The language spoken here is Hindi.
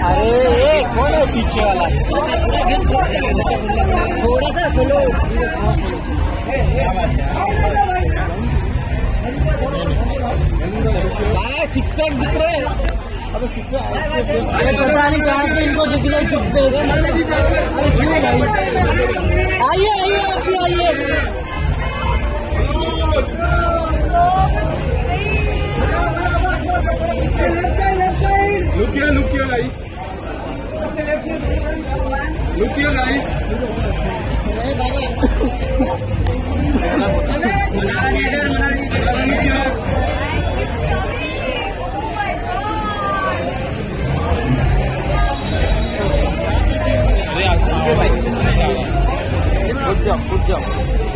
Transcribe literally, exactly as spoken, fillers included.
अरे ये कौन है पीछे वाला? थोड़ा सा खोलो। सिक्स पैक दिख रहे हैं। अब सिक्स पैक पता नहीं कहाँ से इनको दिख रहे सिक्स पैक। आइए आइए आप भी आइए। Look here, look here, guys. Look here, guys. Good job, good job.